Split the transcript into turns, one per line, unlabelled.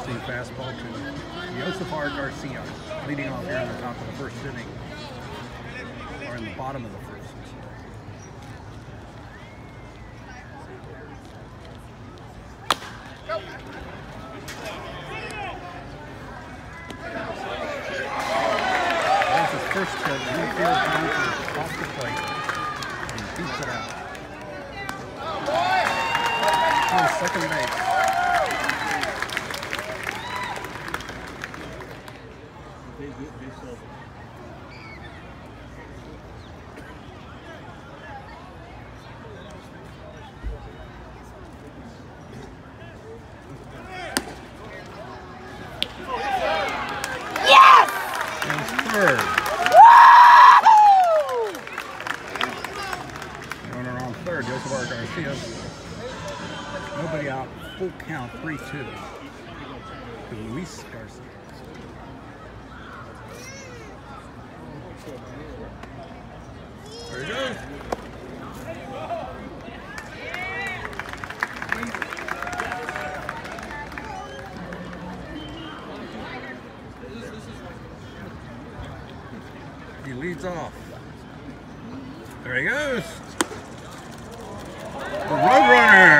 2 fastball to Yosefar Garcia, leading off here in the top of the first inning, or in the bottom of the first. There's his first pitch, infield bouncer off the plate, and beats it out. On second base.
Yes!
And third. Runner on third, Yosefar Garcia. Nobody out, full count, 3-2 to Luis Garcia. There he goes. He leads off. There he goes. The Roadrunner.